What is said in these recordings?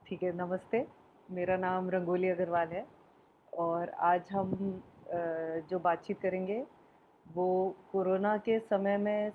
ठीक है, नमस्ते। मेरा नाम रंगोली अग्रवाल है और आज हम जो बातचीत करेंगे वो कोरोना के समय में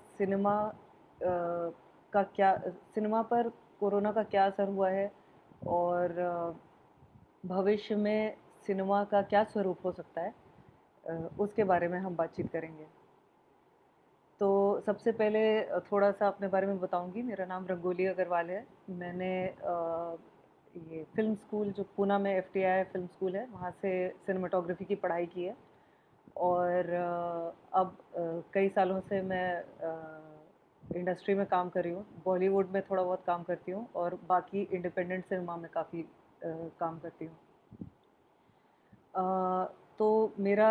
का क्या सिनेमा पर कोरोना का क्या असर हुआ है और भविष्य में सिनेमा का क्या स्वरूप हो सकता है, उसके बारे में हम बातचीत करेंगे। तो सबसे पहले थोड़ा-सा अपने बारे में बताऊँगी। मेरा नाम रंगोली अग्रवाल है। मैंने ये फ़िल्म स्कूल जो पूना में एफटीआई फ़िल्म स्कूल है, वहाँ से सिनेमेटोग्राफ़ी की पढ़ाई की है और अब कई सालों से मैं इंडस्ट्री में काम कर रही हूँ। बॉलीवुड में थोड़ा बहुत काम करती हूँ और बाकी इंडिपेंडेंट सिनेमा में काफ़ी काम करती हूँ। अ, तो मेरा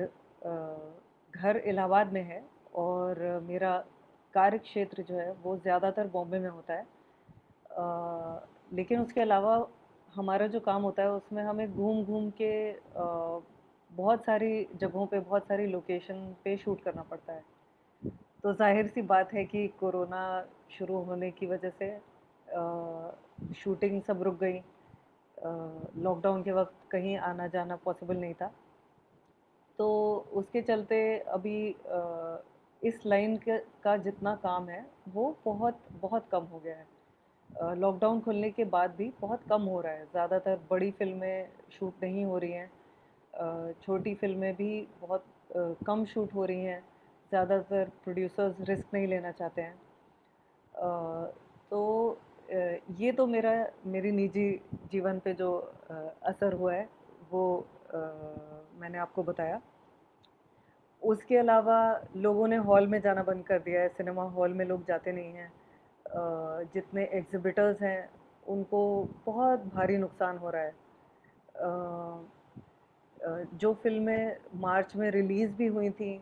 घर इलाहाबाद में है और मेरा कार्य क्षेत्र जो है वो ज़्यादातर बॉम्बे में होता है। लेकिन उसके अलावा हमारा जो काम होता है उसमें हमें घूम-घूम के बहुत सारी जगहों पे, बहुत सारी लोकेशन पे शूट करना पड़ता है। तो ज़ाहिर-सी बात है कि कोरोना शुरू होने की वजह से शूटिंग सब रुक गई। लॉकडाउन के वक़्त कहीं आना-जाना पॉसिबल नहीं था। तो उसके चलते अभी इस लाइन का जितना काम है वो बहुत बहुत कम हो गया है। लॉकडाउन खुलने के बाद भी बहुत कम हो रहा है। ज़्यादातर बड़ी फ़िल्में शूट नहीं हो रही हैं। छोटी फ़िल्में भी बहुत कम शूट हो रही हैं। ज़्यादातर प्रोड्यूसर्स रिस्क नहीं लेना चाहते हैं। तो ये तो मेरी निजी जीवन पे जो असर हुआ है वो अ, मैंने आपको बताया। उसके अलावा लोगों ने हॉल में जाना बंद कर दिया है, सिनेमा हॉल में लोग जाते नहीं हैं। जितने एग्ज़िबिटर्स हैं, उनको बहुत भारी नुकसान हो रहा है। जो फ़िल्में मार्च में रिलीज़ भी हुई थीं,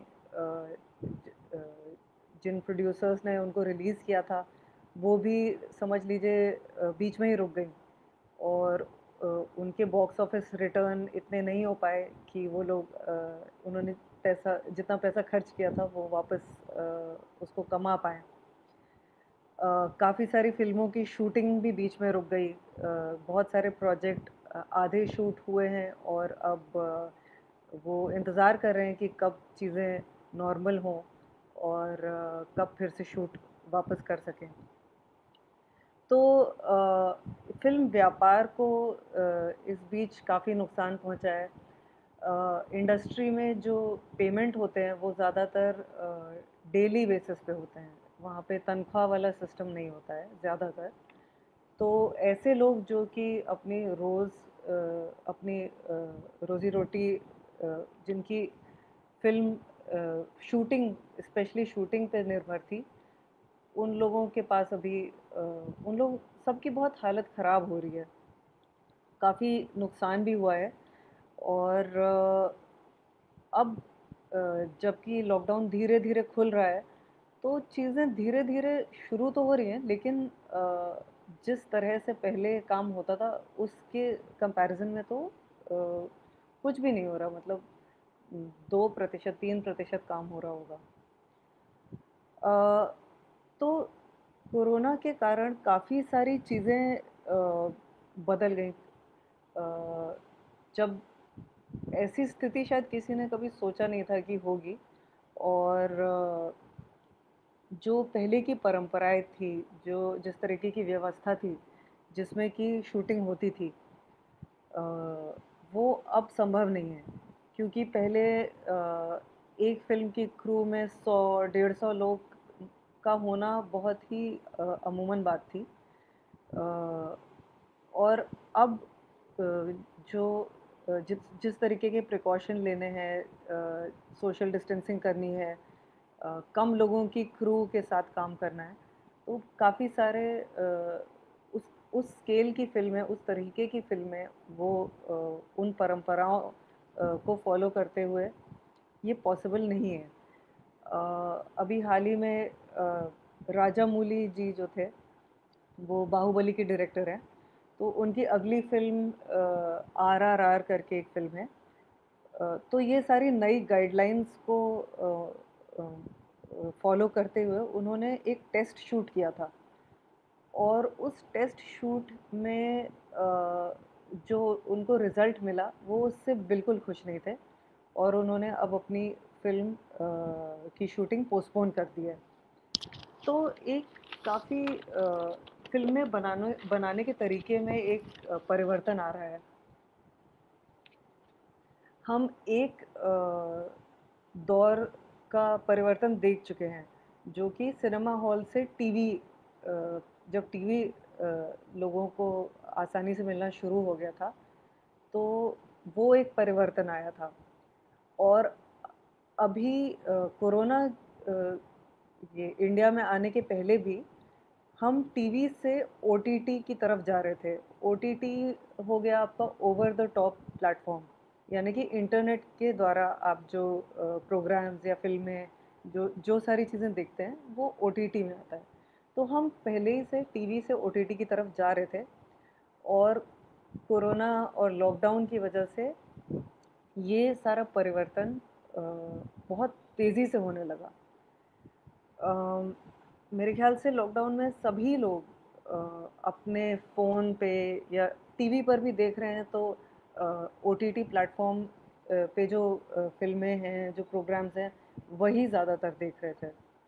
जिन प्रोड्यूसर्स ने उनको रिलीज़ किया था, वो भी समझ लीजिए बीच में ही रुक गईं और अ, उनके बॉक्स ऑफिस रिटर्न इतने नहीं हो पाए कि उन्होंने पैसा जितना पैसा खर्च किया था वो वापस उसको कमा पाएँ। काफ़ी सारी फ़िल्मों की शूटिंग भी बीच में रुक गई। बहुत सारे प्रोजेक्ट आधे शूट हुए हैं और अब वो इंतज़ार कर रहे हैं कि कब चीज़ें नॉर्मल हों और कब फिर से शूट वापस कर सकें। तो फ़िल्म व्यापार को इस बीच काफ़ी नुकसान पहुँचा है। इंडस्ट्री में जो पेमेंट होते हैं वो ज़्यादातर डेली बेसिस पे होते हैं। वहाँ पे तनख्वाह वाला सिस्टम नहीं होता है ज़्यादातर। तो ऐसे लोग जो कि अपनी रोज़ी-रोटी जिनकी फ़िल्म शूटिंग स्पेशली शूटिंग पे निर्भर थी, उन लोगों के पास अभी उन लोग सबकी बहुत हालत ख़राब हो रही है। काफ़ी नुकसान भी हुआ है और अब जबकि लॉकडाउन धीरे-धीरे खुल रहा है, तो चीज़ें धीरे-धीरे शुरू तो हो रही हैं, लेकिन जिस तरह से पहले काम होता था, उसके कंपैरिज़न में तो कुछ भी नहीं हो रहा मतलब 2% 3% काम हो रहा होगा। अ, तो कोरोना के कारण काफ़ी सारी चीज़ें बदल गईं। जब ऐसी स्थिति शायद किसी ने कभी सोचा नहीं था कि होगी और जो पहले की परंपराएँ थी, जो जिस तरीके की व्यवस्था थी, जिसमें कि शूटिंग होती थी, अ, वो अब संभव नहीं है। क्योंकि पहले एक फ़िल्म की क्रू में 100 150 लोग का होना बहुत ही अमूमन बात थी। अ, और अब अ, जो जिस तरीके के प्रिकॉशन लेने हैं, सोशल डिस्टेंसिंग करनी है, कम लोगों की क्रू के साथ काम करना है, तो काफ़ी सारे उस स्केल की फ़िल्में, उस तरीके की फ़िल्में वो उन परंपराओं को फ़ॉलो करते हुए ये पॉसिबल नहीं है। अभी हाल ही में राजामौली जी जो थे, वो बाहुबली के डायरेक्टर हैं। तो उनकी अगली फ़िल्म आरआरआर करके एक फ़िल्म है। तो ये सारी नई गाइडलाइंस को फ़ॉलो करते हुए उन्होंने एक टेस्ट शूट किया था। और उस टेस्ट शूट में जो उनको रिज़ल्ट मिला वो उससे बिल्कुल खुश नहीं थे और उन्होंने अब अपनी फ़िल्म की शूटिंग पोस्टपोन कर दी है। तो एक काफ़ी फ़िल्में बनाने के तरीके में एक परिवर्तन आ रहा है। हम एक दौर का परिवर्तन देख चुके हैं, जो कि सिनेमा हॉल से टीवी जब टीवी लोगों को आसानी से मिलना शुरू हो गया था, तो वो एक परिवर्तन आया था। और अभी कोरोना ये इंडिया में आने के पहले भी हम टीवी से ओटीटी की तरफ जा रहे थे। ओटीटी हो गया आपका ओवर द टॉप प्लेटफ़ॉर्म, यानी कि इंटरनेट के द्वारा आप जो प्रोग्राम्स या फ़िल्में जो जो सारी चीज़ें देखते हैं, वो ओटीटी में आता है। तो हम पहले ही से टीवी से ओटीटी की तरफ जा रहे थे और कोरोना और लॉकडाउन की वजह से ये सारा परिवर्तन बहुत तेज़ी से होने लगा। मेरे ख्याल से लॉकडाउन में सभी लोग अपने फ़ोन पे या टीवी पर भी देख रहे हैं, तो ओटीटी प्लेटफ़ॉर्म पे जो फ़िल्में हैं, जो प्रोग्राम्स हैं, वही ज़्यादातर देख रहे थे।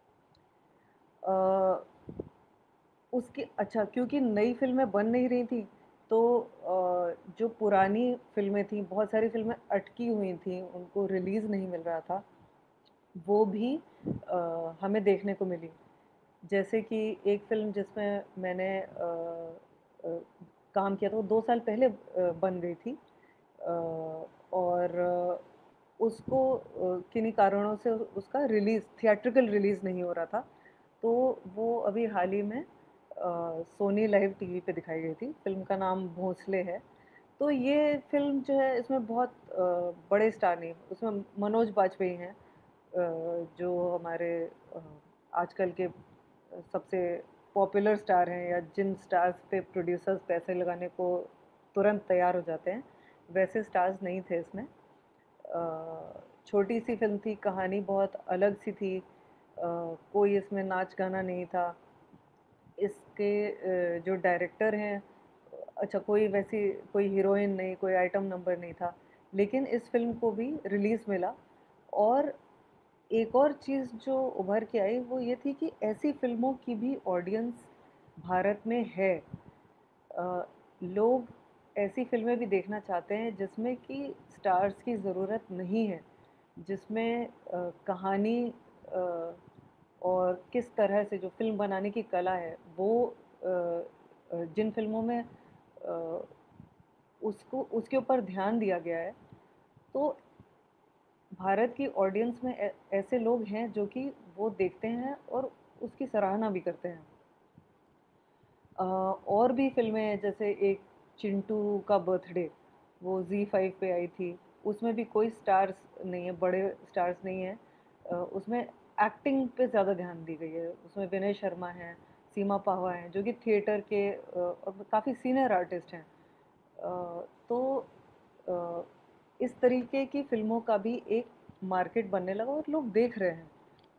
अ, उसकी अच्छा, क्योंकि नई फ़िल्में बन नहीं रही थी, तो जो पुरानी फ़िल्में थीं, बहुत सारी फ़िल्में अटकी हुई थीं, उनको रिलीज़ नहीं मिल रहा था, वो भी हमें देखने को मिली। जैसे कि एक फ़िल्म जिसमें मैंने अ, काम किया था, वो 2 साल पहले बन गई थी, और उसको किन्हीं कारणों से उसका थिएट्रिकल रिलीज़ नहीं हो रहा था। तो वो अभी हाल ही में सोनी लाइव टीवी पे दिखाई गई थी। फ़िल्म का नाम भोंसले है। तो ये फ़िल्म जो है, इसमें बहुत बड़े स्टार नहीं, उसमें मनोज बाजपेयी हैं, जो हमारे अ, आजकल के सबसे पॉपुलर स्टार हैं, या जिन स्टार्स पे प्रोड्यूसर्स पैसे लगाने को तुरंत तैयार हो जाते हैं, वैसे स्टार्स नहीं थे इसमें। छोटी सी फिल्म थी, कहानी बहुत अलग सी थी, कोई इसमें नाच गाना नहीं था। इसके जो डायरेक्टर हैं, अच्छा, कोई हीरोइन नहीं, कोई आइटम नंबर नहीं था, लेकिन इस फिल्म को भी रिलीज़ मिला। और एक और चीज़ जो उभर के आई वो ये थी कि ऐसी फ़िल्मों की भी ऑडियंस भारत में है। लोग ऐसी फ़िल्में भी देखना चाहते हैं जिसमें कि स्टार्स की ज़रूरत नहीं है, जिसमें कहानी और किस तरह से जो फ़िल्म बनाने की कला है वो जिन फ़िल्मों में उसको उसके ऊपर ध्यान दिया गया है, तो भारत की ऑडियंस में ऐसे लोग हैं जो कि वो देखते हैं और उसकी सराहना भी करते हैं। और भी फ़िल्में हैं, जैसे एक चिंटू का बर्थडे, वो ज़ी5 पे आई थी। उसमें भी कोई स्टार्स नहीं है, बड़े स्टार्स नहीं हैं। उसमें एक्टिंग पे ज़्यादा ध्यान दी गई है। उसमें विनय शर्मा हैं, सीमा पावा हैं, जो कि थिएटर के और काफ़ी सीनियर आर्टिस्ट हैं। तो अ, इस तरीके की फ़िल्मों का भी एक मार्केट बनने लगा और लोग देख रहे हैं।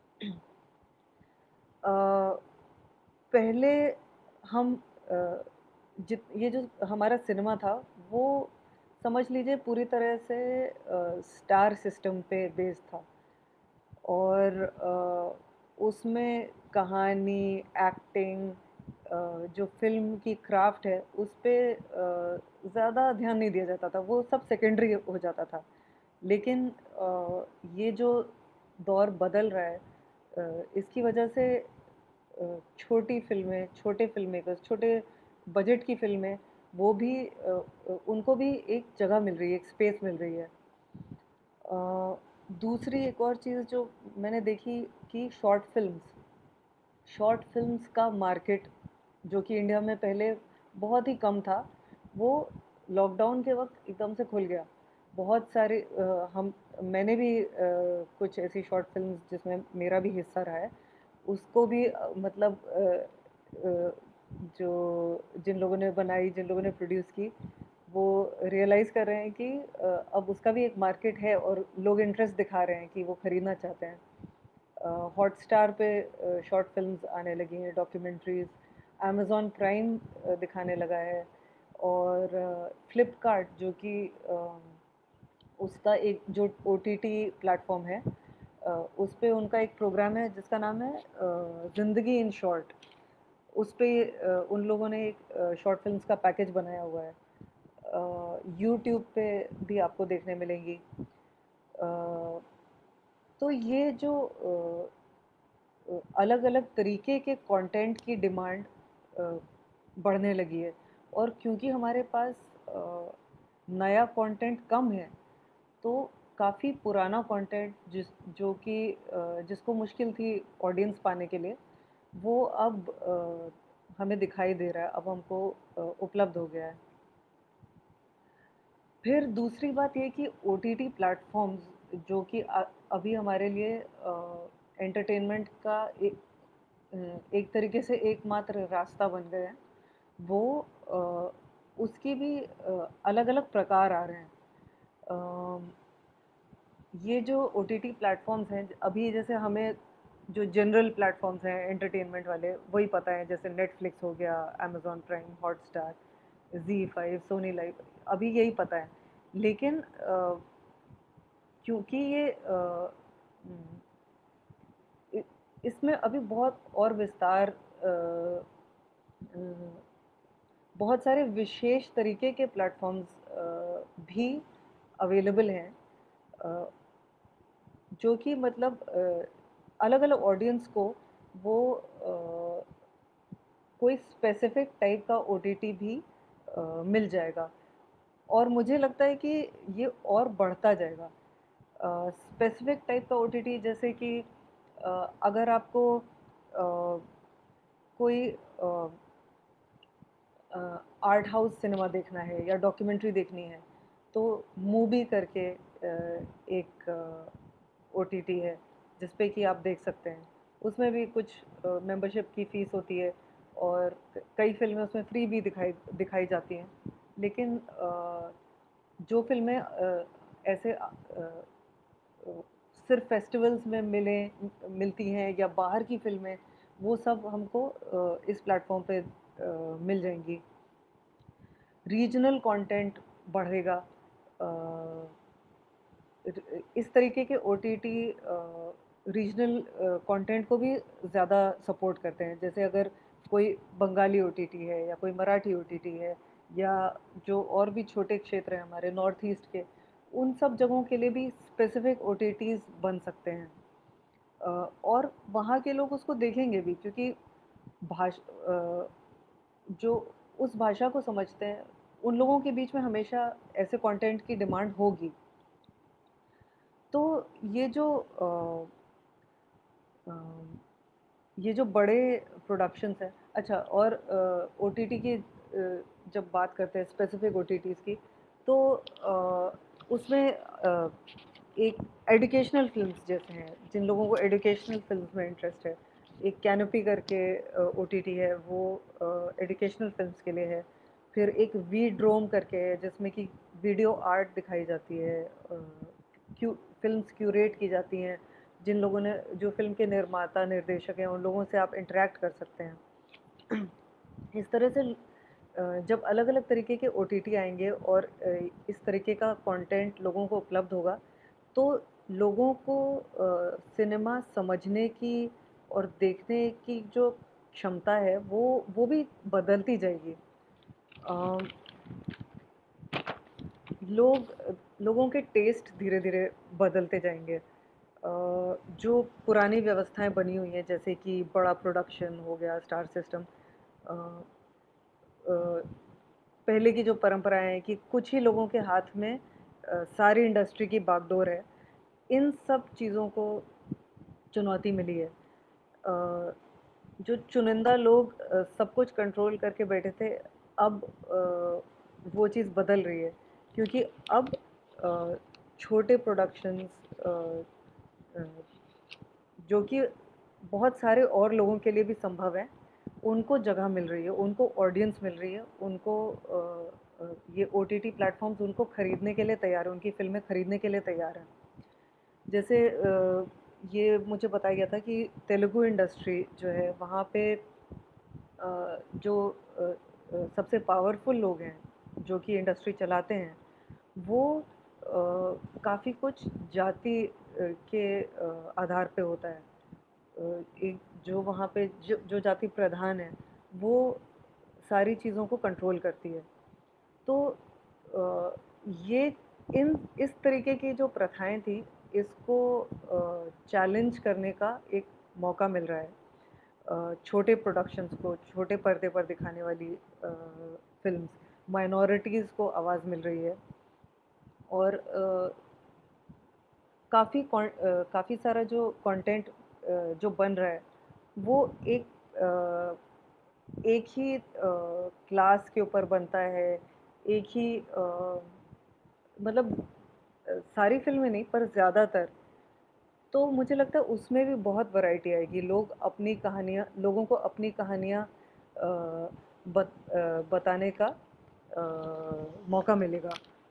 अ, पहले हम अ, जित ये जो हमारा सिनेमा था, वो समझ लीजिए पूरी तरह से स्टार सिस्टम पे बेस्ड था। और उसमें कहानी, एक्टिंग, जो फ़िल्म की क्राफ़्ट है, उस पे ज़्यादा ध्यान नहीं दिया जाता था, वो सब सेकेंडरी हो जाता था। लेकिन ये जो दौर बदल रहा है, इसकी वजह से छोटी फ़िल्में, छोटे फ़िल्म मेकर्स, छोटे बजट की फ़िल्में, वो भी उनको भी एक जगह मिल रही है, एक स्पेस मिल रही है। दूसरी एक और चीज़ जो मैंने देखी कि शॉर्ट फ़िल्म्स का मार्केट, जो कि इंडिया में पहले बहुत ही कम था, वो लॉकडाउन के वक़्त एकदम से खुल गया। बहुत सारे मैंने भी कुछ ऐसी शॉर्ट फ़िल्म्स जिसमें मेरा भी हिस्सा रहा है, उसको भी मतलब अ, जो जिन लोगों ने बनाई, जिन लोगों ने प्रोड्यूस की, वो रियलाइज़ कर रहे हैं कि अब उसका भी एक मार्केट है और लोग इंटरेस्ट दिखा रहे हैं कि वो खरीदना चाहते हैं। हॉटस्टार पे शॉर्ट फ़िल्म्स आने लगी हैं, डॉक्यूमेंट्रीज़, अमेज़न प्राइम दिखाने लगा है, और फ्लिपकार्ट जो कि उसका एक जो ओटीटी प्लेटफॉर्म है, उस पे उनका एक प्रोग्राम है जिसका नाम है ज़िंदगी इन शॉर्ट। उस पे उन लोगों ने एक शॉर्ट फिल्म्स का पैकेज बनाया हुआ है। यूट्यूब पे भी आपको देखने मिलेंगी। तो ये जो अलग-अलग तरीके के कंटेंट की डिमांड बढ़ने लगी है, और क्योंकि हमारे पास अ, नया कंटेंट कम है, तो काफ़ी पुराना कंटेंट जो कि जिसको मुश्किल थी ऑडियंस पाने के लिए, वो अब हमें दिखाई दे रहा है, अब हमको उपलब्ध हो गया है। फिर दूसरी बात ये कि ओटीटी प्लेटफ़ॉर्म्स जो कि अभी हमारे लिए एंटरटेनमेंट का एक तरीके से एकमात्र रास्ता बन गए हैं, वो उसकी भी अलग-अलग प्रकार आ रहे हैं। अम, ये जो ओटीटी प्लेटफ़ॉर्म्स हैं, अभी जैसे हमें जो जनरल प्लेटफ़ॉर्म्स हैं एंटरटेनमेंट वाले, वही पता है, जैसे नेटफ्लिक्स हो गया, Amazon Prime, Hotstar, Zee five, Sony Live, अभी यही पता है। लेकिन क्योंकि ये उम, इ इसमें अभी बहुत और विस्तार बहुत सारे विशेष तरीके के प्लेटफ़ॉर्म्स भी अवेलेबल हैं, अ, जो कि मतलब अलग-अलग ऑडियंस को वो कोई स्पेसिफ़िक टाइप का ओटीटी भी मिल जाएगा, और मुझे लगता है कि ये और बढ़ता जाएगा। स्पेसिफ़िक टाइप का ओटीटी जैसे कि अगर आपको कोई आर्ट हाउस सिनेमा देखना है या डॉक्यूमेंट्री देखनी है, तो मूवी करके एक ओटीटी है जिस पे कि आप देख सकते हैं। उसमें भी कुछ मेंबरशिप की फ़ीस होती है, और कई फ़िल्में उसमें फ्री भी दिखाई दिखाई जाती हैं। लेकिन जो फ़िल्में ऐसे सिर्फ़ फेस्टिवल्स में मिलती हैं, या बाहर की फ़िल्में, वो सब हमको इस प्लेटफ़ॉर्म पे मिल जाएँगी। रीजनल कंटेंट बढ़ेगा। इस तरीके के ओटीटी रीजनल कंटेंट को भी ज़्यादा सपोर्ट करते हैं। जैसे अगर कोई बंगाली ओटीटी है, या कोई मराठी ओटीटी है, या जो और भी छोटे क्षेत्र हैं हमारे नॉर्थ ईस्ट के, उन सब जगहों के लिए भी स्पेसिफिक ओटीटीज़ बन सकते हैं। और वहाँ के लोग उसको देखेंगे भी, क्योंकि जो उस भाषा को समझते हैं, उन लोगों के बीच में हमेशा ऐसे कंटेंट की डिमांड होगी। तो ये जो अ, ये जो बड़े प्रोडक्शंस हैं, अच्छा, और ओटीटी की जब बात करते हैं स्पेसिफिक ओटीटीज़ की, तो उसमें एक एजुकेशनल फ़िल्म्स जैसे हैं, जिन लोगों को एजुकेशनल फ़िल्म्स में इंटरेस्ट है, एक कैनोपी करके ओटीटी है, वो एजुकेशनल फ़िल्म्स के लिए है। फिर एक वी ड्रोम करके है, जिसमें कि वीडियो आर्ट दिखाई जाती है, क्यू फ़िल्म्स क्यूरेट की जाती हैं, जिन लोगों ने जो फ़िल्म के निर्माता, निर्देशक हैं, उन लोगों से आप इंटरैक्ट कर सकते हैं। इस तरह से जब अलग-अलग तरीके के ओटीटी आएँगे, और इस तरीके का कंटेंट लोगों को उपलब्ध होगा, तो लोगों को सिनेमा समझने की और देखने की जो क्षमता है, वो भी बदलती जाएगी। अ, लोगों के टेस्ट धीरे-धीरे बदलते जाएँगे। जो पुरानी व्यवस्थाएँ बनी हुई हैं, जैसे कि बड़ा प्रोडक्शन हो गया, स्टार सिस्टम, अ अ, पहले की जो परंपराएँ हैं कि कुछ ही लोगों के हाथ में सारी इंडस्ट्री की बागडोर है, इन सब चीज़ों को चुनौती मिली है। जो चुनिंदा लोग सब कुछ कंट्रोल करके बैठे थे, अब वो चीज़ बदल रही है, क्योंकि अब अ, छोटे प्रोडक्शंस अ, जो कि बहुत सारे और लोगों के लिए भी संभव है, उनको जगह मिल रही है, उनको ऑडियंस मिल रही है, उनको ये ओटीटी प्लेटफ़ॉर्म्स उनको खरीदने के लिए तैयार हैं, उनकी फ़िल्में खरीदने के लिए तैयार हैं। जैसे ये मुझे बताया गया था कि तेलुगु इंडस्ट्री जो है, वहाँ पे जो सबसे पावरफुल लोग हैं, जो कि इंडस्ट्री चलाते हैं, वो काफ़ी कुछ जाति के आधार पे होता है। एक जो वहाँ पे जो जाति प्रधान है, वो सारी चीज़ों को कंट्रोल करती है। तो ये इन इस तरीके की जो प्रथाएं थी, इसको चैलेंज करने का एक मौका मिल रहा है छोटे प्रोडक्शंस को, छोटे पर्दे पर दिखाने वाली फिल्म्स, माइनॉरिटीज़ को आवाज़ मिल रही है। और काफ़ी सारा जो कंटेंट जो बन रहा है, वो एक ही क्लास के ऊपर बनता है, एक ही मतलब सारी फिल्में नहीं पर ज़्यादातर। तो मुझे लगता है उसमें भी बहुत वैरायटी आएगी। लोगों को अपनी कहानियाँ बताने का मौका मिलेगा।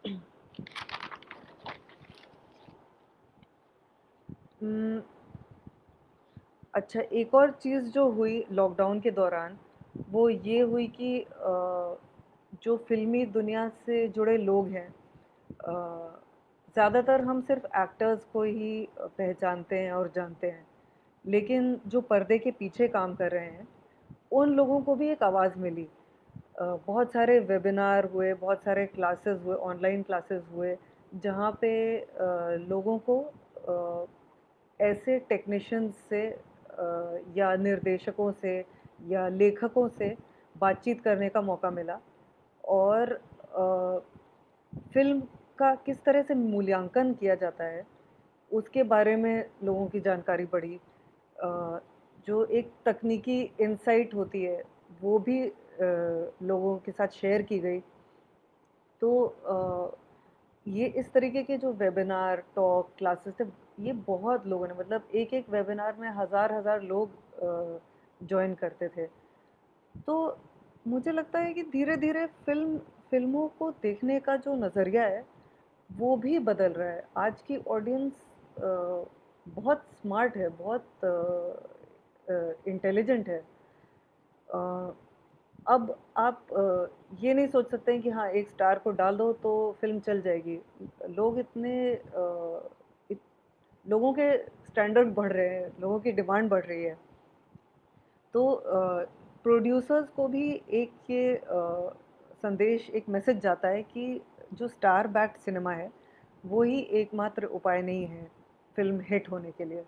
उम, अच्छा, एक और चीज़ जो हुई लॉकडाउन के दौरान, वो ये हुई कि जो फ़िल्मी दुनिया से जुड़े लोग हैं, ज़्यादातर हम सिर्फ एक्टर्स को ही पहचानते हैं और जानते हैं। लेकिन जो पर्दे के पीछे काम कर रहे हैं, उन लोगों को भी एक आवाज़ मिली। बहुत सारे वेबिनार हुए, बहुत सारे क्लासेस हुए, ऑनलाइन क्लासेस हुए, जहाँ पे लोगों को ऐसे टेक्नीशियंस से या निर्देशकों से या लेखकों से बातचीत करने का मौका मिला। और फ़िल्म का किस तरह से मूल्यांकन किया जाता है, उसके बारे में लोगों की जानकारी बढ़ी। जो एक तकनीकी इनसाइट होती है, वो भी लोगों के साथ शेयर की गई। तो ये इस तरीके के जो वेबिनार, टॉक, क्लासेस थे, ये बहुत लोगों ने, मतलब एक-एक वेबिनार में हज़ार-हज़ार लोग जॉइन करते थे। तो मुझे लगता है कि धीरे-धीरे फ़िल्मों को देखने का जो नज़रिया है, वो भी बदल रहा है। आज की ऑडियंस बहुत स्मार्ट है, बहुत इंटेलिजेंट है। अ, अब आप ये नहीं सोच सकते हैं कि हाँ, एक स्टार को डाल दो तो फ़िल्म चल जाएगी। लोग इतने इत लोगों के स्टैंडर्ड बढ़ रहे हैं, लोगों की डिमांड बढ़ रही है। तो प्रोड्यूसर्स को भी एक ये संदेश, एक मैसेज जाता है कि जो स्टार बैक्ड सिनेमा है, वो ही एकमात्र उपाय नहीं है फ़िल्म हिट होने के लिए।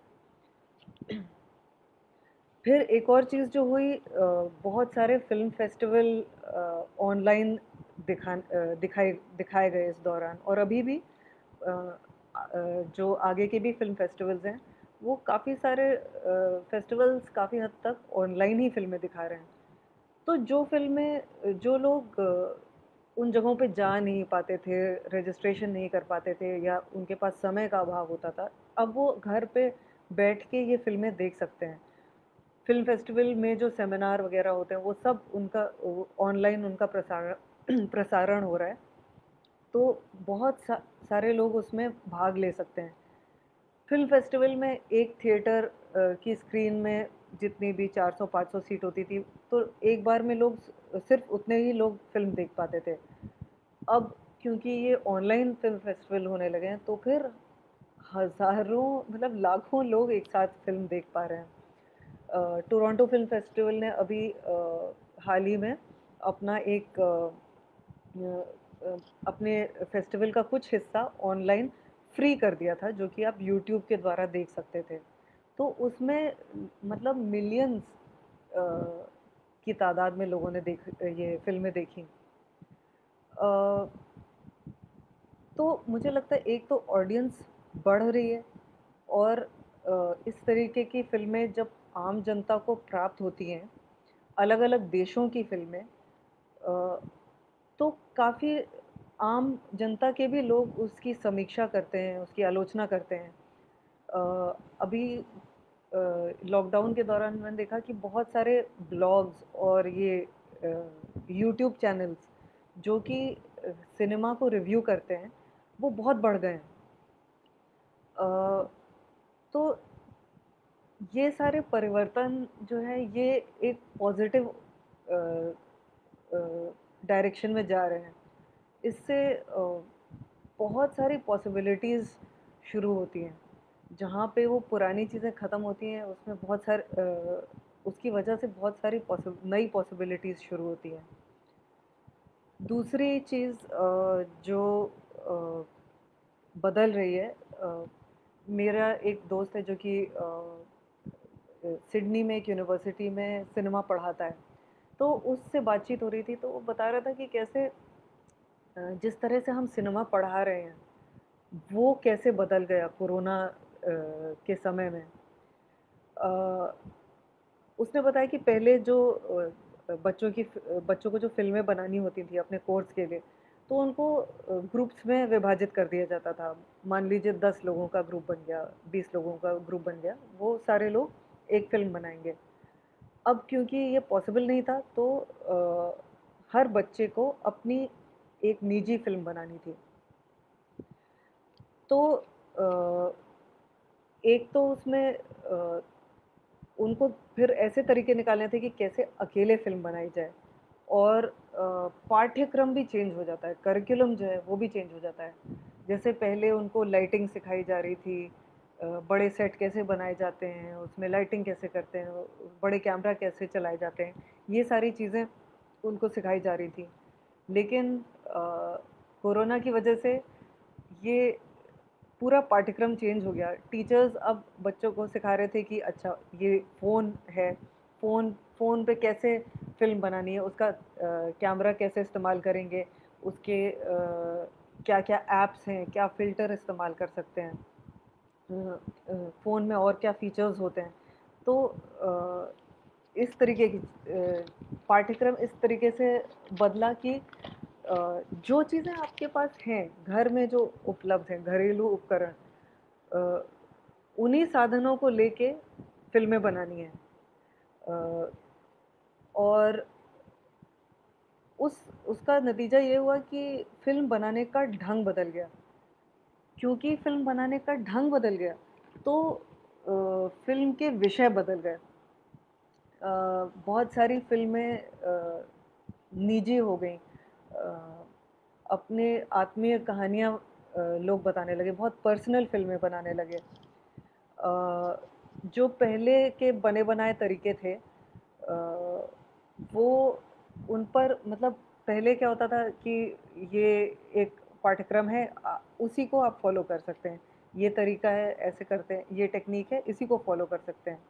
फिर एक और चीज़ जो हुई, बहुत सारे फ़िल्म फेस्टिवल ऑनलाइन दिखाए गए इस दौरान, और अभी भी जो आगे के भी फ़िल्म फेस्टिवल्स हैं, वो काफ़ी सारे फेस्टिवल्स काफ़ी हद तक ऑनलाइन ही फ़िल्में दिखा रहे हैं। तो जो लोग उन जगहों पे जा नहीं पाते थे, रजिस्ट्रेशन नहीं कर पाते थे, या उनके पास समय का अभाव होता था, अब वो घर पे बैठ के ये फ़िल्में देख सकते हैं। फ़िल्म फेस्टिवल में जो सेमिनार वगैरह होते हैं, वो सब उनका ऑनलाइन उनका प्रसारण प्रसारण हो रहा है। तो बहुत सारे लोग उसमें भाग ले सकते हैं। फ़िल्म फेस्टिवल में एक थिएटर की स्क्रीन में जितनी भी 400-500 सीट होती थी, तो एक बार में लोग सिर्फ उतने ही लोग फ़िल्म देख पाते थे। अब क्योंकि ये ऑनलाइन फ़िल्म फेस्टिवल होने लगे हैं, तो फिर हज़ारों, मतलब लाखों लोग एक साथ फ़िल्म देख पा रहे हैं। टोरंटो फ़िल्म फेस्टिवल ने अभी हाल ही में अपना अपने फेस्टिवल का कुछ हिस्सा ऑनलाइन फ्री कर दिया था, जो कि आप यूट्यूब के द्वारा देख सकते थे। तो उसमें मतलब मिलियंस की तादाद में लोगों ने ये फ़िल्में देखी। अ, तो मुझे लगता है एक तो ऑडियंस बढ़ रही है, और इस तरीके की फ़िल्में जब आम जनता को प्राप्त होती हैं, अलग-अलग देशों की फ़िल्में, तो काफ़ी आम जनता के भी लोग उसकी समीक्षा करते हैं, उसकी आलोचना करते हैं। अभी लॉकडाउन के दौरान मैंने देखा कि बहुत सारे ब्लॉग्स और ये यूट्यूब चैनल्स, जो कि सिनेमा को रिव्यू करते हैं, वो बहुत बढ़ गए हैं। अ, तो ये सारे परिवर्तन जो है, ये एक पॉजिटिव डायरेक्शन में जा रहे हैं। इससे बहुत सारी पॉसिबिलिटीज़ शुरू होती हैं। जहाँ पे वो पुरानी चीज़ें ख़त्म होती हैं, उसमें बहुत सारे उसकी वजह से बहुत सारी नई पॉसिबिलिटीज़ शुरू होती हैं। दूसरी चीज़ जो बदल रही है, मेरा एक दोस्त है जो कि सिडनी में एक यूनिवर्सिटी में सिनेमा पढ़ाता है। तो उससे बातचीत हो रही थी, तो वो बता रहा था कि कैसे जिस तरह से हम सिनेमा पढ़ा रहे हैं, वो कैसे बदल गया कोरोना के समय में। अ, उसने बताया कि पहले जो बच्चों को जो फ़िल्में बनानी होती थी अपने कोर्स के लिए, तो उनको ग्रुप्स में विभाजित कर दिया जाता था। मान लीजिए 10 लोगों का ग्रुप बन गया, 20 लोगों का ग्रुप बन गया, वो सारे लोग एक फ़िल्म बनाएँगे। अब क्योंकि ये पॉसिबल नहीं था, तो हर बच्चे को अपनी एक निजी फ़िल्म बनानी थी। तो एक तो उसमें उनको फिर ऐसे तरीके निकालने थे कि कैसे अकेले फ़िल्म बनाई जाए, और पाठ्यक्रम भी चेंज हो जाता है, करिकुलम जो है वो भी चेंज हो जाता है। जैसे पहले उनको लाइटिंग सिखाई जा रही थी, बड़े सेट कैसे बनाए जाते हैं, उसमें लाइटिंग कैसे करते हैं, बड़े कैमरा कैसे चलाए जाते हैं, ये सारी चीज़ें उनको सिखाई जा रही थी। लेकिन कोरोना की वजह से ये पूरा पाठ्यक्रम चेंज हो गया। टीचर्स अब बच्चों को सिखा रहे थे कि अच्छा ये फ़ोन है, फ़ोन पे कैसे फ़िल्म बनानी है, उसका कैमरा कैसे इस्तेमाल करेंगे, उसके क्या-क्या ऐप्स हैं, क्या फ़िल्टर इस्तेमाल कर सकते हैं। फ़ोन में और क्या फ़ीचर्स होते हैं। तो इस तरीके की पाठ्यक्रम इस तरीके से बदला कि जो चीज़ें आपके पास हैं, घर में जो उपलब्ध हैं, घरेलू उपकरण, अ, उन्हीं साधनों को लेके फ़िल्में बनानी हैं। अ, और उसका नतीजा ये हुआ कि फ़िल्म बनाने का ढंग बदल गया। क्योंकि फ़िल्म बनाने का ढंग बदल गया, तो फ़िल्म के विषय बदल गए। बहुत सारी फ़िल्में निजी हो गईं। अपने आत्मीय कहानियाँ लोग बताने लगे, बहुत पर्सनल फ़िल्में बनाने लगे। जो पहले के बने-बनाए तरीके थे, वो उन पर मतलब पहले क्या होता था कि ये एक पाठ्यक्रम है, उसी को आप फ़ॉलो कर सकते हैं। ये तरीका है, ऐसे करते हैं, ये टेक्नीक है, इसी को फ़ॉलो कर सकते हैं।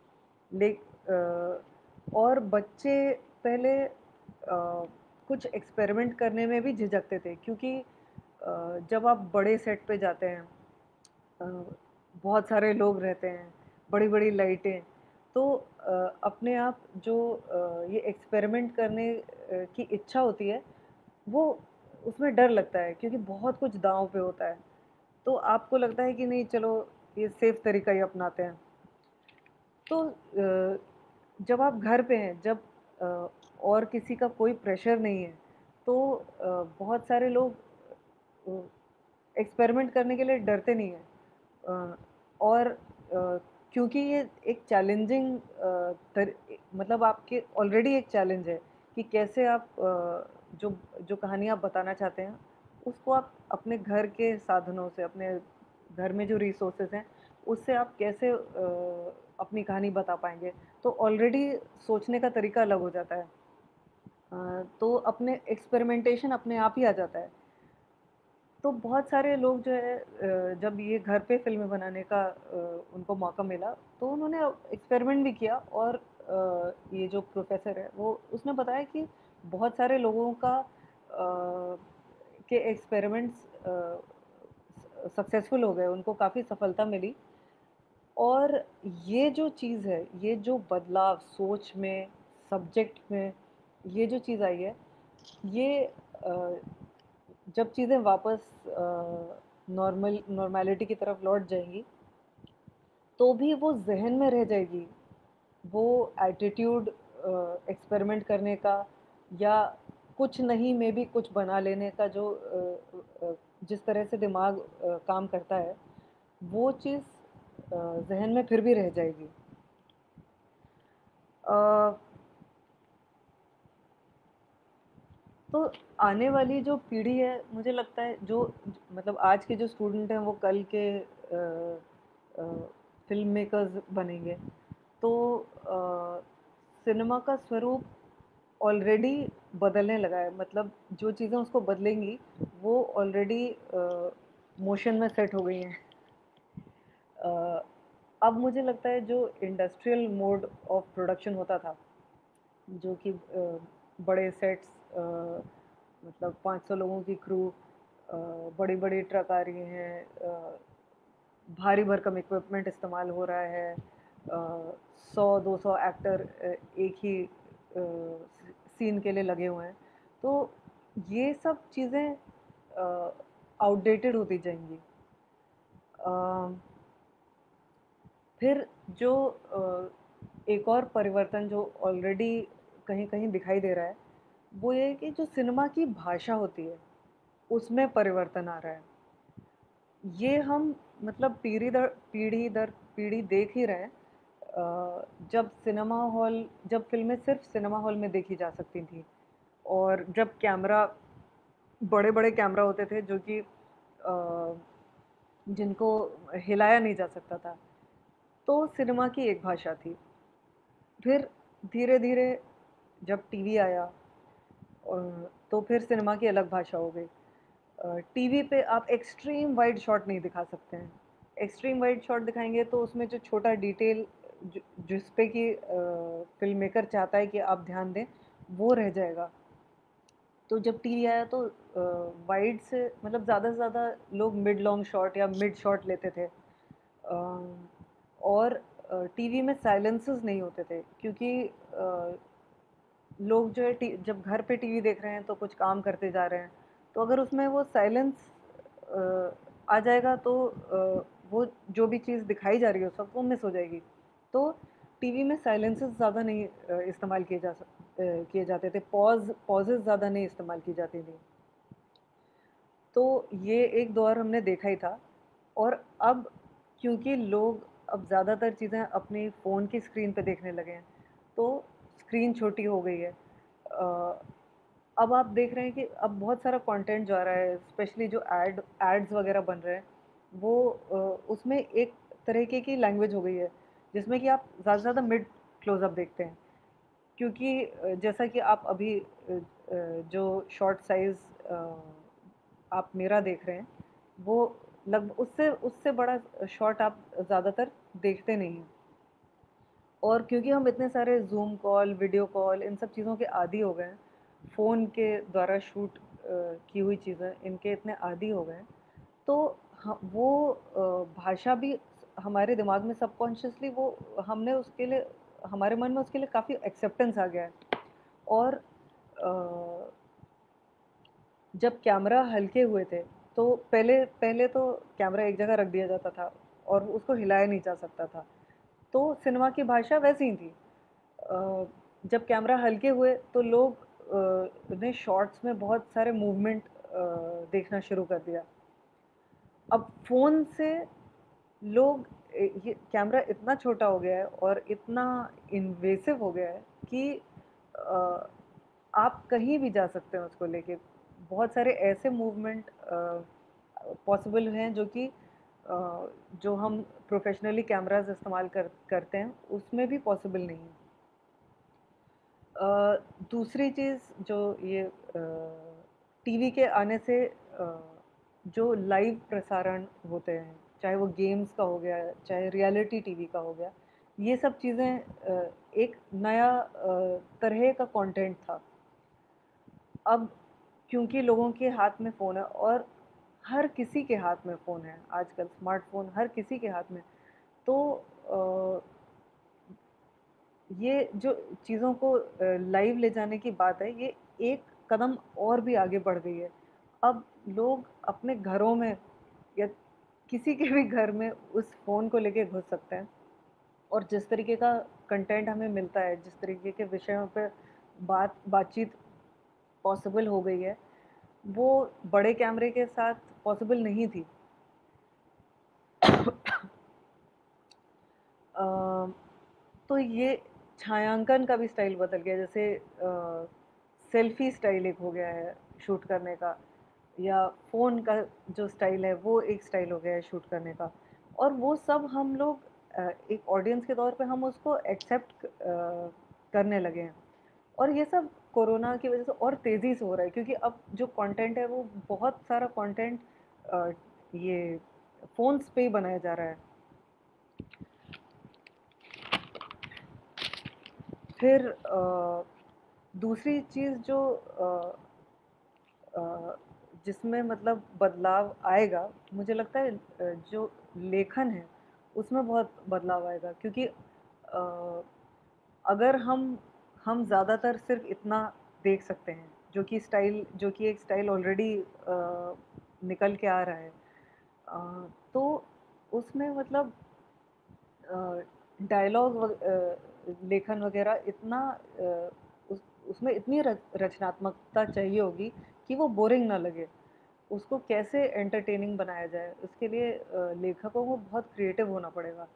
और बच्चे पहले कुछ एक्सपेरिमेंट करने में भी झिझकते थे, क्योंकि जब आप बड़े सेट पे जाते हैं, अ, बहुत सारे लोग रहते हैं, बड़ी-बड़ी लाइटें, तो अपने आप जो ये एक्सपेरिमेंट करने की इच्छा होती है, वो उसमें डर लगता है, क्योंकि बहुत कुछ दाँव पे होता है। तो आपको लगता है कि नहीं, चलो ये सेफ तरीका ही अपनाते हैं। तो जब आप घर पे हैं, जब अ, और किसी का कोई प्रेशर नहीं है, तो बहुत सारे लोग अ, एक्सपेरिमेंट करने के लिए डरते नहीं हैं। और क्योंकि ये एक चैलेंजिंग मतलब आपके ऑलरेडी एक चैलेंज है कि कैसे आप जो जो कहानी आप बताना चाहते हैं, उसको आप अपने घर के साधनों से, अपने घर में जो रिसोर्सेज हैं, उससे आप कैसे अपनी कहानी बता पाएंगे। तो ऑलरेडी सोचने का तरीका अलग हो जाता है। तो अपने एक्सपेरिमेंटेशन अपने आप ही आ जाता है। तो बहुत सारे लोग जो है, जब ये घर पे फ़िल्में बनाने का उनको मौका मिला, तो उन्होंने एक्सपेरिमेंट भी किया, और ये जो प्रोफ़ेसर है, वो उसने बताया कि बहुत सारे लोगों का के एक्सपेरिमेंट्स सक्सेसफुल हो गए, उनको काफ़ी सफलता मिली। और ये जो चीज़ है, ये जो बदलाव सोच में, सब्जेक्ट में, ये जो चीज़ आई है, ये जब चीज़ें वापस नॉर्मैलिटी की तरफ लौट जाएँगी, तो भी वो ज़हन में रह जाएगी। वो एटीट्यूड एक्सपेरिमेंट करने का, या कुछ नहीं में भी कुछ बना लेने का, जो जिस तरह से दिमाग काम करता है, वो चीज़ ज़हन में फिर भी रह जाएगी। अ, तो आने वाली जो पीढ़ी है, मुझे लगता है जो मतलब आज के जो स्टूडेंट हैं वो कल के फिल्म मेकर्स बनेंगे। तो सिनेमा का स्वरूप ऑलरेडी बदलने लगा है, मतलब जो चीज़ें उसको बदलेंगी वो ऑलरेडी मोशन में सेट हो गई हैं। अ, अब मुझे लगता है जो इंडस्ट्रियल मोड ऑफ प्रोडक्शन होता था, जो कि बड़े सेट्स, मतलब 500 लोगों की क्रू, बड़ी बड़ी ट्रक आ रही हैं, भारी भरकम इक्विपमेंट इस्तेमाल हो रहा है, 100-200 एक्टर एक ही सीन के लिए लगे हुए हैं। तो ये सब चीज़ें आउटडेटेड होती जाएंगी। अ, फिर जो एक और परिवर्तन जो ऑलरेडी कहीं कहीं दिखाई दे रहा है, वो ये है कि जो सिनेमा की भाषा होती है उसमें परिवर्तन आ रहा है। ये हम मतलब पीढ़ी दर पीढ़ी देख ही रहे हैं। जब फिल्में सिर्फ सिनेमा हॉल में देखी जा सकती थी, और जब कैमरा, बड़े बड़े कैमरा होते थे जो कि जिनको हिलाया नहीं जा सकता था, तो सिनेमा की एक भाषा थी। फिर धीरे धीरे जब टीवी आया, तो फिर सिनेमा की अलग भाषा हो गई। टीवी पे आप एक्सट्रीम वाइड शॉट नहीं दिखा सकते हैं। एक्सट्रीम वाइड शॉट दिखाएंगे तो उसमें जो छोटा डिटेल जिस पे कि फिल्म मेकर चाहता है कि आप ध्यान दें, वो रह जाएगा। तो जब टीवी आया तो वाइड से मतलब ज़्यादा से ज़्यादा लोग मिड लॉन्ग शॉट या मिड शॉट लेते थे। और टीवी में साइलेंसेस नहीं होते थे, क्योंकि लोग जो है जब घर पे टीवी देख रहे हैं तो कुछ काम करते जा रहे हैं, तो अगर उसमें वो साइलेंस आ जाएगा तो वो जो भी चीज़ दिखाई जा रही है उस वक्त वो मिस हो जाएगी। तो टीवी में साइलेंसेस ज़्यादा नहीं इस्तेमाल किए जाते थे, पॉजेज़ ज़्यादा नहीं इस्तेमाल की जाती थी। तो ये एक दौर हमने देखा ही था। और अब क्योंकि लोग अब ज़्यादातर चीज़ें अपनी फ़ोन की स्क्रीन पे देखने लगे हैं, तो स्क्रीन छोटी हो गई है। अब आप देख रहे हैं कि अब बहुत सारा कंटेंट जो आ रहा है, स्पेशली जो एड्स वगैरह बन रहे हैं, वो उसमें एक तरीके की लैंग्वेज हो गई है जिसमें कि आप ज़्यादा से ज़्यादा मिड क्लोज़अप देखते हैं। क्योंकि जैसा कि आप अभी जो शॉर्ट साइज़ आप मेरा देख रहे हैं, वो लगभग उससे उससे बड़ा शॉट आप ज़्यादातर देखते नहीं हैं। और क्योंकि हम इतने सारे ज़ूम कॉल, वीडियो कॉल, इन सब चीज़ों के आदी हो गए हैं, फ़ोन के द्वारा शूट की हुई चीज़ें इनके इतने आदी हो गए हैं, तो वो भाषा भी हमारे दिमाग में सबकॉन्शियसली वो हमने उसके लिए, हमारे मन में उसके लिए काफ़ी एक्सेप्टेंस आ गया है। और अ, जब कैमरा हल्के हुए थे, तो पहले पहले तो कैमरा एक जगह रख दिया जाता था और उसको हिलाया नहीं जा सकता था, तो सिनेमा की भाषा वैसी ही थी। जब कैमरा हल्के हुए तो लोग ने शॉट्स में बहुत सारे मूवमेंट देखना शुरू कर दिया। अब फ़ोन से लोग ये कैमरा इतना छोटा हो गया है और इतना इन्वेसिव हो गया है कि अ, आप कहीं भी जा सकते हैं उसको लेके। बहुत सारे ऐसे मूवमेंट पॉसिबल हैं जो कि जो हम प्रोफेशनली कैमरास इस्तेमाल करते हैं उसमें भी पॉसिबल नहीं है। दूसरी चीज़ जो ये टीवी के आने से जो लाइव प्रसारण होते हैं, चाहे वो गेम्स का हो गया, चाहे रियलिटी टीवी का हो गया, ये सब चीज़ें एक नया तरह का कंटेंट था। अब क्योंकि लोगों के हाथ में फ़ोन है और हर किसी के हाथ में फ़ोन है आजकल, स्मार्टफ़ोन हर किसी के हाथ में, तो ये जो चीज़ों को लाइव ले जाने की बात है, ये एक कदम और भी आगे बढ़ गई है। अब लोग अपने घरों में या किसी के भी घर में उस फ़ोन को लेके घुस सकते हैं, और जिस तरीके का कंटेंट हमें मिलता है, जिस तरीके के विषयों पे बातचीत पॉसिबल हो गई है, वो बड़े कैमरे के साथ पॉसिबल नहीं थी। अ, तो ये छायांकन का भी स्टाइल बदल गया। जैसे सेल्फी स्टाइल एक हो गया है शूट करने का, या फ़ोन का जो स्टाइल है वो एक स्टाइल हो गया है शूट करने का। और वो सब हम लोग एक ऑडियंस के तौर पे हम उसको एक्सेप्ट करने लगे हैं। और ये सब कोरोना की वजह से और तेज़ी से हो रहा है, क्योंकि अब जो कंटेंट है वो बहुत सारा कंटेंट ये फ़ोन्स पे ही बनाया जा रहा है। फिर दूसरी चीज़ जो अ, जिसमें मतलब बदलाव आएगा, मुझे लगता है जो लेखन है उसमें बहुत बदलाव आएगा, क्योंकि अगर हम ज़्यादातर सिर्फ इतना देख सकते हैं, जो कि एक स्टाइल ऑलरेडी निकल के आ रहा है, तो उसमें मतलब डायलॉग लेखन वगैरह इतना उसमें इतनी रचनात्मकता चाहिए होगी कि वो बोरिंग ना लगे। उसको कैसे एंटरटेनिंग बनाया जाए, उसके लिए लेखकों को बहुत क्रिएटिव होना पड़ेगा।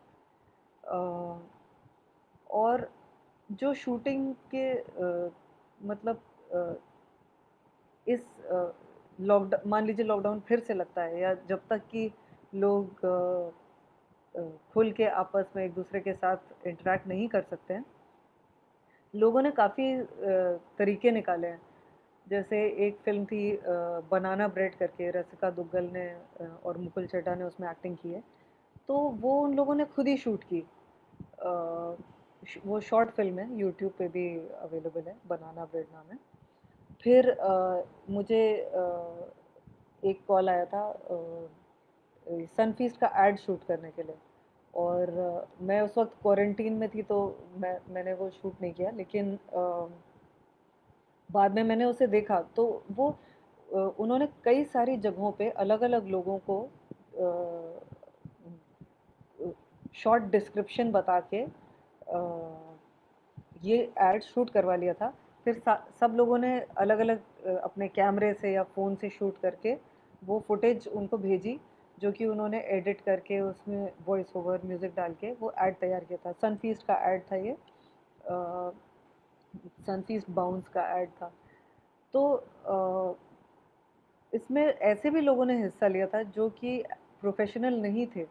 और जो शूटिंग के मतलब अ, इस लॉकडाउन, मान लीजिए लॉकडाउन फिर से लगता है, या जब तक कि लोग खुल के आपस में एक दूसरे के साथ इंटरेक्ट नहीं कर सकते हैं, लोगों ने काफ़ी तरीके निकाले हैं। जैसे एक फ़िल्म थी बनाना ब्रेड करके, रसिका दुग्गल ने और मुकुल चड्ढा ने उसमें एक्टिंग की है। तो वो उन लोगों ने खुद ही शूट की। वो शॉर्ट फ़िल्म है, यूट्यूब पे भी अवेलेबल है, बनाना ब्रेड नाम है। फिर मुझे एक कॉल आया था सनफीस्ट का एड शूट करने के लिए, और मैं उस वक्त क्वारंटीन में थी, तो मैंने वो शूट नहीं किया, लेकिन बाद में मैंने उसे देखा तो वो उन्होंने कई सारी जगहों पे अलग-अलग लोगों को शॉर्ट डिस्क्रिप्शन बता के ये एड शूट करवा लिया था। फिर सब लोगों ने अलग-अलग अपने कैमरे से या फ़ोन से शूट करके वो फुटेज उनको भेजी, जो कि उन्होंने एडिट करके उसमें वॉइस ओवर म्यूज़िक डाल के वो एड तैयार किया था। सनफीस्ट का एड था ये, सनफीस्ट बाउंस का एड था। तो इसमें ऐसे भी लोगों ने हिस्सा लिया था जो कि प्रोफेशनल नहीं थे।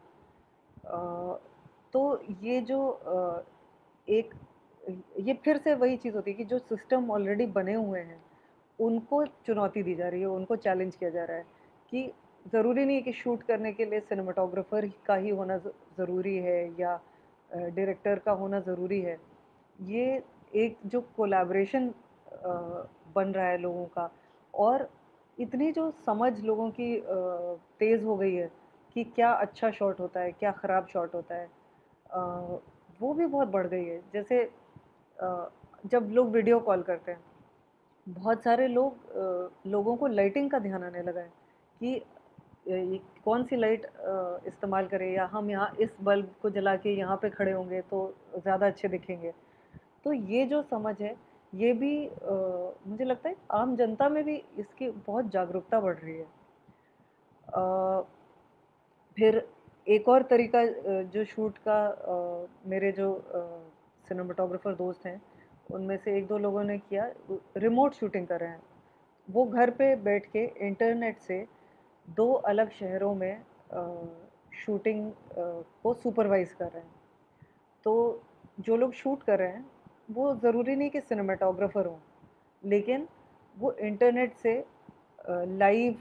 तो ये जो एक ये फिर से वही चीज़ होती है कि जो सिस्टम ऑलरेडी बने हुए हैं, उनको चुनौती दी जा रही है, उनको चैलेंज किया जा रहा है कि ज़रूरी नहीं है कि शूट करने के लिए सिनेमेटोग्राफर का ही होना ज़रूरी है, या डायरेक्टर का होना ज़रूरी है। ये एक जो कोलैबोरेशन बन रहा है लोगों का, और इतनी जो समझ लोगों की तेज़ हो गई है कि क्या अच्छा शॉट होता है, क्या ख़राब शॉट होता है, अ, वो भी बहुत बढ़ गई है। जैसे जब लोग वीडियो कॉल करते हैं, बहुत सारे लोगों को लाइटिंग का ध्यान आने लगा है कि ये कौन सी लाइट इस्तेमाल करें, या हम यहाँ इस बल्ब को जला के यहाँ पे खड़े होंगे तो ज़्यादा अच्छे दिखेंगे। तो ये जो समझ है, ये भी मुझे लगता है आम जनता में भी इसकी बहुत जागरूकता बढ़ रही है। अ, फिर एक और तरीका जो शूट का मेरे जो सिनेमेटोग्राफर दोस्त हैं, उनमें से 1-2 लोगों ने किया, रिमोट शूटिंग कर रहे हैं। वो घर पे बैठ के इंटरनेट से 2 अलग शहरों में शूटिंग को सुपरवाइज़ कर रहे हैं। तो जो लोग शूट कर रहे हैं, वो ज़रूरी नहीं कि सिनेमेटोग्राफर हों, लेकिन वो इंटरनेट से लाइव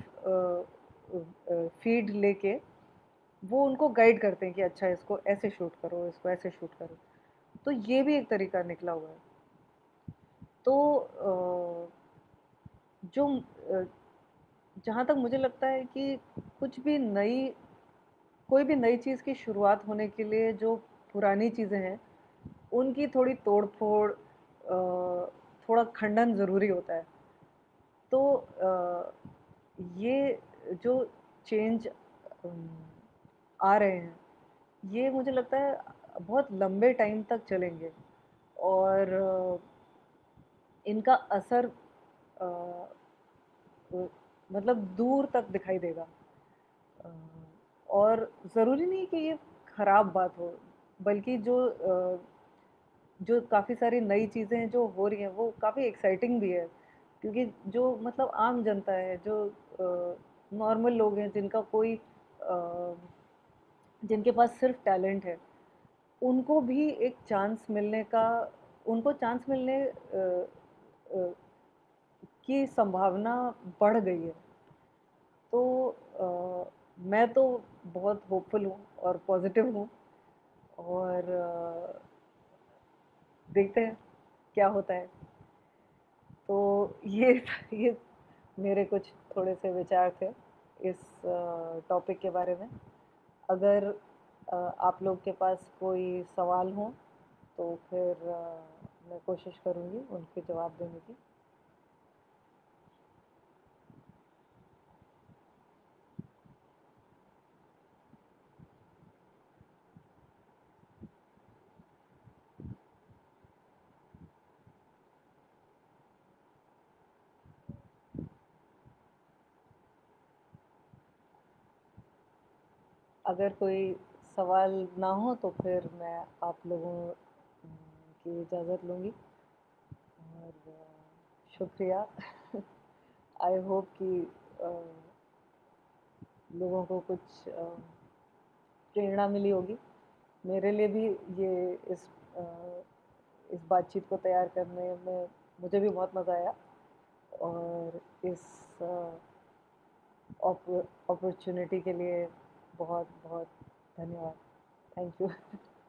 फ़ीड लेके वो उनको गाइड करते हैं कि अच्छा इसको ऐसे शूट करो, इसको ऐसे शूट करो। तो ये भी एक तरीका निकला हुआ है। तो जो जहाँ तक मुझे लगता है कि कुछ भी नई कोई भी नई चीज़ की शुरुआत होने के लिए जो पुरानी चीज़ें हैं, उनकी थोड़ी तोड़-फोड़, थोड़ा खंडन ज़रूरी होता है। तो ये जो चेंज आ रहे हैं, ये मुझे लगता है बहुत लंबे टाइम तक चलेंगे, और इनका असर अ, मतलब दूर तक दिखाई देगा। अ, और ज़रूरी नहीं कि ये खराब बात हो, बल्कि जो काफ़ी सारी नई चीज़ें जो हो रही हैं वो काफ़ी एक्साइटिंग भी है। क्योंकि जो मतलब आम जनता है, जो नॉर्मल लोग हैं, जिनके पास सिर्फ टैलेंट है, उनको भी एक चांस मिलने का, उनको चांस मिलने की संभावना बढ़ गई है। तो मैं तो बहुत होपफुल हूँ और पॉजिटिव हूँ, और देखते हैं क्या होता है। तो ये ये मेरे कुछ थोड़े से विचार थे इस टॉपिक के बारे में। अगर आप लोग के पास कोई सवाल हो तो फिर मैं कोशिश करूँगी उनके जवाब देने की। अगर कोई सवाल ना हो तो फिर मैं आप लोगों की इजाज़त लूँगी, और शुक्रिया। आई होप कि अ, लोगों को कुछ प्रेरणा मिली होगी। मेरे लिए भी ये इस अ, इस बातचीत को तैयार करने में मुझे भी बहुत मज़ा आया, और इस अपॉर्चुनिटी के लिए बहुत बहुत धन्यवाद। Thank you.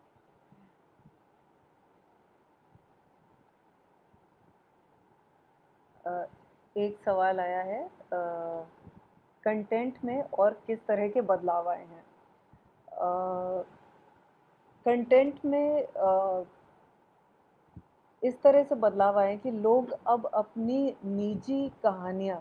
एक सवाल आया है, कंटेंट में और किस तरह के बदलाव आए हैं। कंटेंट में इस तरह से बदलाव आए कि लोग अब अपनी निजी कहानियाँ,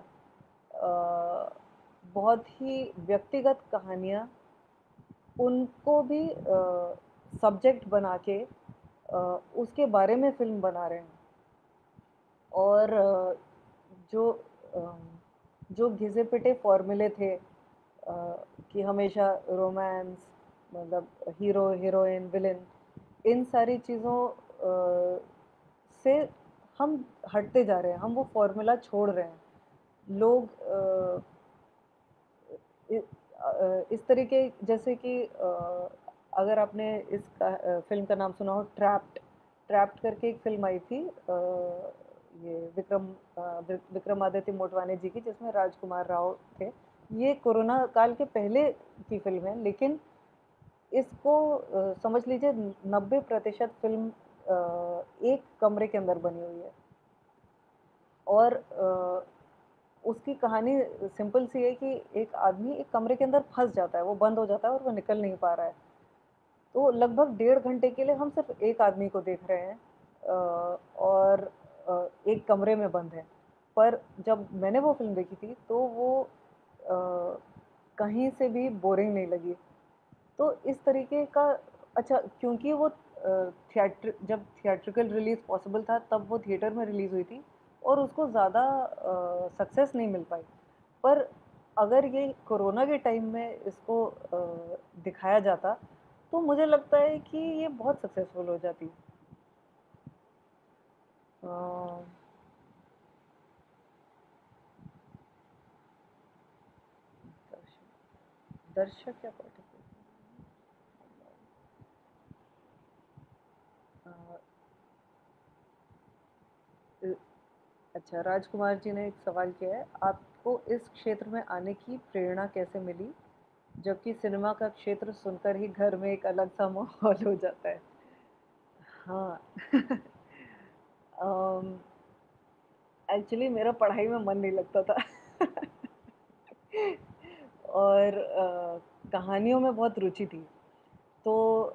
बहुत ही व्यक्तिगत कहानियाँ, उनको भी सब्जेक्ट बना के उसके बारे में फ़िल्म बना रहे हैं। और जो अ, जो घिसे-पिटे फ़ॉर्मूले थे, कि हमेशा रोमांस, मतलब हीरो, हीरोइन, विलेन, इन सारी चीज़ों से हम हटते जा रहे हैं, हम वो फ़ॉर्मूला छोड़ रहे हैं। लोग इस तरीके, जैसे कि अगर आपने फ़िल्म का नाम सुना हो, ट्रैप्ड। ट्रैप्ड करके एक फ़िल्म आई थी, ये विक्रमादित्य मोटवाने जी की, जिसमें राजकुमार राव थे। ये कोरोना काल के पहले की फ़िल्म है, लेकिन इसको समझ लीजिए 90% फ़िल्म एक कमरे के अंदर बनी हुई है। और उसकी कहानी सिंपल सी है कि एक आदमी एक कमरे के अंदर फंस जाता है, वो बंद हो जाता है और वो निकल नहीं पा रहा है। तो लगभग 1.5 घंटे के लिए हम सिर्फ एक आदमी को देख रहे हैं, और एक कमरे में बंद है। पर जब मैंने वो फिल्म देखी थी तो वो कहीं से भी बोरिंग नहीं लगी। तो इस तरीके का, अच्छा, क्योंकि वो जब थिएट्रिकल रिलीज़ पॉसिबल था तब वो थिएटर में रिलीज़ हुई थी, और उसको ज़्यादा सक्सेस नहीं मिल पाई। पर अगर ये कोरोना के टाइम में इसको दिखाया जाता तो मुझे लगता है कि ये बहुत सक्सेसफुल हो जाती। अ, दर्शक दर्शक या पाठक? अ, अच्छा, राजकुमार जी ने एक सवाल किया है, आपको इस क्षेत्र में आने की प्रेरणा कैसे मिली, जबकि सिनेमा का क्षेत्र सुनकर ही घर में एक अलग सा माहौल हो जाता है। हाँ। एक्चुअली मेरा पढ़ाई में मन नहीं लगता था। और कहानियों में बहुत रुचि थी। तो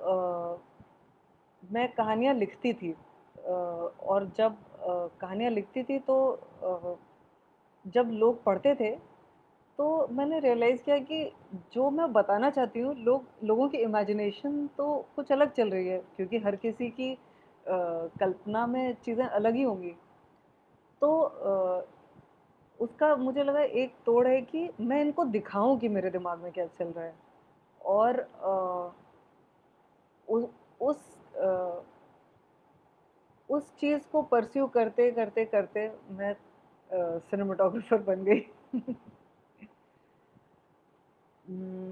मैं कहानियाँ लिखती थी, और जब कहानियाँ लिखती थी तो जब लोग पढ़ते थे तो मैंने रियलाइज़ किया कि जो मैं बताना चाहती हूँ, लोगों की इमेजिनेशन तो कुछ अलग चल रही है, क्योंकि हर किसी की कल्पना में चीज़ें अलग ही होंगी। तो उसका मुझे लगा एक तोड़ है कि मैं इनको दिखाऊँ कि मेरे दिमाग में क्या चल रहा है। और उ उस अ, उस चीज़ को परस्यू करते, करते, करते मैं सिनेमाटोग्राफर बन गई। हम्म,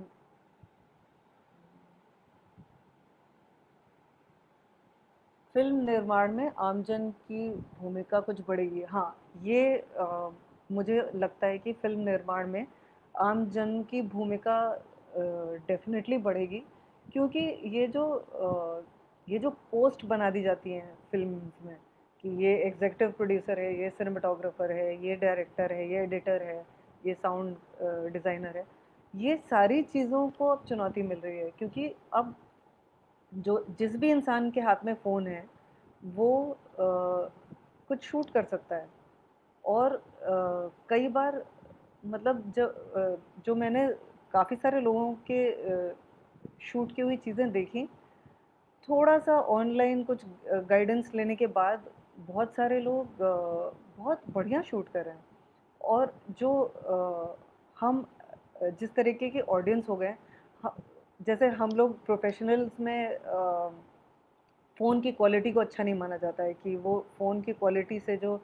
फिल्म निर्माण में आमजन की भूमिका कुछ बढ़ेगी, हाँ। ये मुझे लगता है कि फिल्म निर्माण में आमजन की भूमिका डेफिनेटली बढ़ेगी, क्योंकि ये जो ये जो पोस्ट बना दी जाती हैं फिल्म में कि ये एग्जीक्यूटिव प्रोड्यूसर है, ये सिनेमाटोग्राफर है, ये डायरेक्टर है, ये एडिटर है, ये साउंड डिज़ाइनर है, ये सारी चीज़ों को अब चुनौती मिल रही है, क्योंकि अब जो जिस भी इंसान के हाथ में फ़ोन है वो कुछ शूट कर सकता है। और कई बार मतलब जो मैंने काफ़ी सारे लोगों के शूट की हुई चीज़ें देखी, थोड़ा सा ऑनलाइन कुछ गाइडेंस लेने के बाद बहुत सारे लोग बहुत बढ़िया शूट कर रहे हैं। और जो हम जिस तरीके के ऑडियंस हो गए, ह- जैसे हम लोग प्रोफेशनल्स में फ़ोन की क्वालिटी को अच्छा नहीं माना जाता है कि वो फ़ोन की क्वालिटी से जो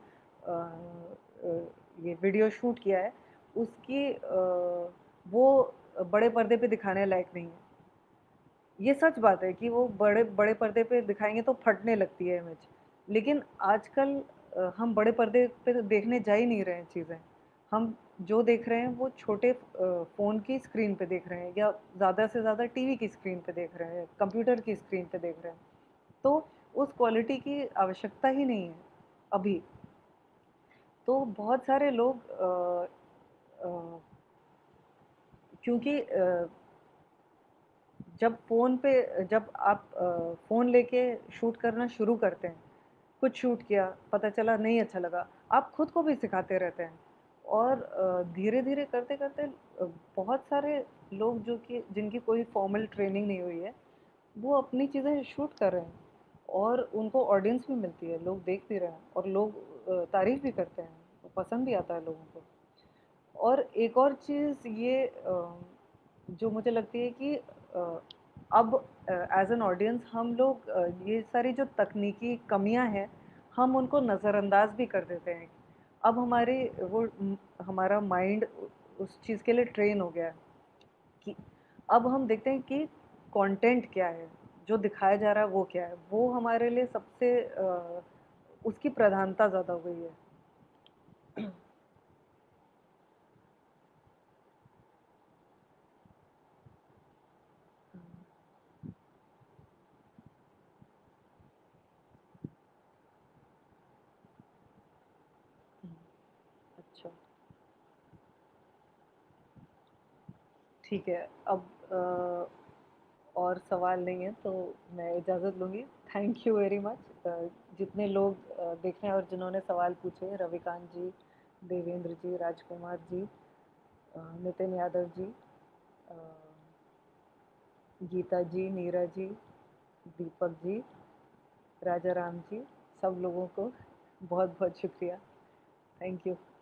ये वीडियो शूट किया है उसकी वो बड़े पर्दे पे दिखाने लायक नहीं है। ये सच बात है कि वो बड़े बड़े पर्दे पे दिखाएंगे तो फटने लगती है इमेज। लेकिन आजकल हम बड़े पर्दे पे तो देखने जा ही नहीं रहे हैं चीज़ें। हम जो देख रहे हैं वो छोटे फ़ोन की स्क्रीन पे देख रहे हैं, या ज़्यादा से ज़्यादा टीवी की स्क्रीन पे देख रहे हैं, कंप्यूटर की स्क्रीन पे देख रहे हैं। तो उस क्वालिटी की आवश्यकता ही नहीं है अभी। तो बहुत सारे लोग अ, क्योंकि जब आप फ़ोन लेके शूट करना शुरू करते हैं, कुछ शूट किया, पता चला नहीं अच्छा लगा, आप खुद को भी सिखाते रहते हैं। और धीरे-धीरे करते-करते बहुत सारे लोग जो कि जिनकी कोई फॉर्मल ट्रेनिंग नहीं हुई है, वो अपनी चीज़ें शूट कर रहे हैं और उनको ऑडियंस भी मिलती है, लोग देख भी रहे हैं और लोग तारीफ़ भी करते हैं, पसंद भी आता है लोगों को। और एक और चीज़ ये जो मुझे लगती है कि अब एज एन ऑडियंस हम लोग ये सारी जो तकनीकी कमियां हैं हम उनको नज़रअंदाज भी कर देते हैं। अब हमारा माइंड उस चीज़ के लिए ट्रेन हो गया है कि अब हम देखते हैं कि कंटेंट क्या है, जो दिखाया जा रहा है वो क्या है, वो हमारे लिए सबसे उसकी प्रधानता ज़्यादा हो गई है। अच्छा, ठीक है। अब और सवाल नहीं है तो मैं इजाज़त लूँगी। Thank you very much. जितने लोग देख रहे हैं और जिन्होंने सवाल पूछे, रविकांत जी, देवेंद्र जी, राजकुमार जी, नितिन यादव जी, अ, गीता जी, नीरा जी, दीपक जी, राजा राम जी, सब लोगों को बहुत बहुत शुक्रिया। Thank you.